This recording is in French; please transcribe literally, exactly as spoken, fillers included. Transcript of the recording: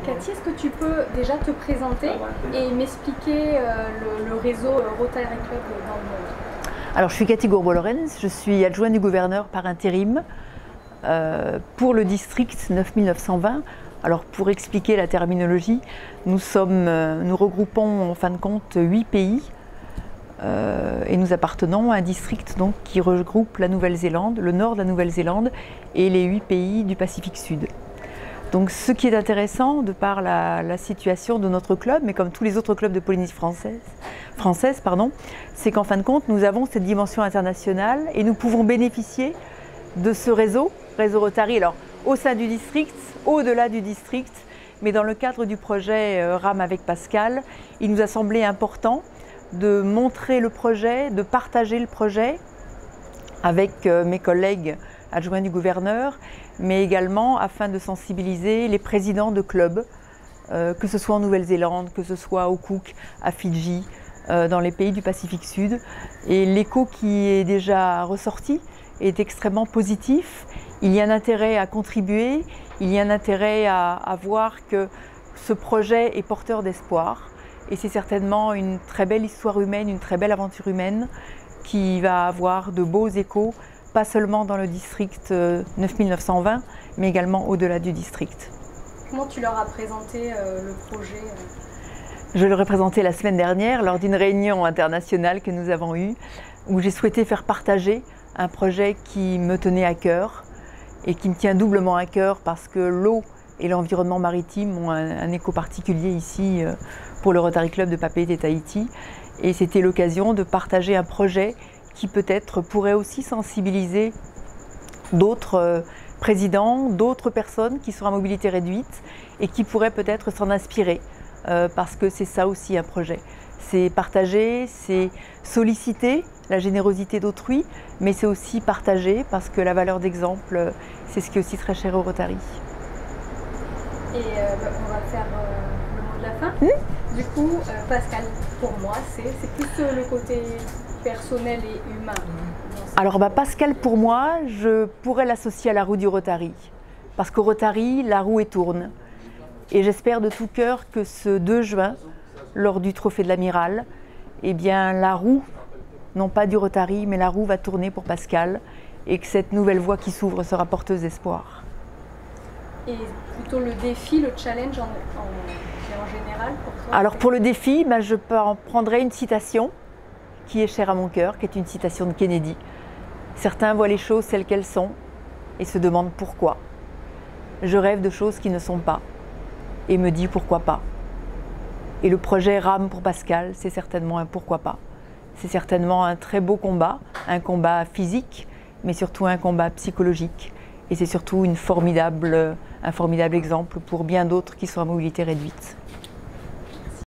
Cathy, est-ce que tu peux déjà te présenter et m'expliquer euh, le, le réseau Rotary Club dans le monde? Alors, je suis Cathy Gourbeau-Lorenz, je suis adjointe du gouverneur par intérim euh, pour le district neuf mille neuf cent vingt. Alors, pour expliquer la terminologie, nous, sommes, euh, nous regroupons en fin de compte huit pays euh, et nous appartenons à un district donc, qui regroupe la Nouvelle-Zélande, le nord de la Nouvelle-Zélande et les huit pays du Pacifique Sud. Donc, ce qui est intéressant de par la, la situation de notre club, mais comme tous les autres clubs de Polynésie française, française pardon, c'est qu'en fin de compte, nous avons cette dimension internationale et nous pouvons bénéficier de ce réseau, réseau Rotary, alors au sein du district, au-delà du district, mais dans le cadre du projet euh, RAM avec Pascal, il nous a semblé important de montrer le projet, de partager le projet avec euh, mes collègues adjoints du gouverneur, mais également afin de sensibiliser les présidents de clubs, euh, que ce soit en Nouvelle-Zélande, que ce soit au Cook, à Fidji, euh, dans les pays du Pacifique Sud. Et l'écho qui est déjà ressorti est extrêmement positif. Il y a un intérêt à contribuer, il y a un intérêt à, à voir que ce projet est porteur d'espoir. Et c'est certainement une très belle histoire humaine, une très belle aventure humaine qui va avoir de beaux échos, pas seulement dans le district neuf mille neuf cent vingt, mais également au-delà du district. Comment tu leur as présenté euh, le projet euh... Je l'ai présenté la semaine dernière lors d'une réunion internationale que nous avons eue, où j'ai souhaité faire partager un projet qui me tenait à cœur et qui me tient doublement à cœur parce que l'eau et l'environnement maritime ont un, un écho particulier ici euh, pour le Rotary Club de Papeete et Tahiti. Et c'était l'occasion de partager un projet qui peut-être pourrait aussi sensibiliser d'autres euh, présidents, d'autres personnes qui sont à mobilité réduite et qui pourraient peut-être s'en inspirer euh, parce que c'est ça aussi un projet. C'est partager, c'est solliciter la générosité d'autrui, mais c'est aussi partager parce que la valeur d'exemple, c'est ce qui est aussi très cher au Rotary. Et euh, bah, on va faire euh, le mot de la fin. Mmh. Du coup, euh, Pascal, pour moi, c'est plus euh, le côté personnel et humain. Alors bah, Pascal, pour moi, je pourrais l'associer à la roue du Rotary. Parce qu'au Rotary, la roue est tourne. Et j'espère de tout cœur que ce deux juin, lors du Trophée de l'Amiral, eh bien la roue, non pas du Rotary, mais la roue va tourner pour Pascal et que cette nouvelle voie qui s'ouvre sera porteuse d'espoir. Et plutôt le défi, le challenge en, en, en général pour toi? Alors pour le défi, bah, je prendrai une citation qui est chère à mon cœur, qui est une citation de Kennedy. Certains voient les choses telles qu'elles sont et se demandent pourquoi. Je rêve de choses qui ne sont pas et me dis pourquoi pas. Et le projet RAM pour Pascal, c'est certainement un pourquoi pas. C'est certainement un très beau combat, un combat physique, mais surtout un combat psychologique. Et c'est surtout une formidable, un formidable exemple pour bien d'autres qui sont à mobilité réduite.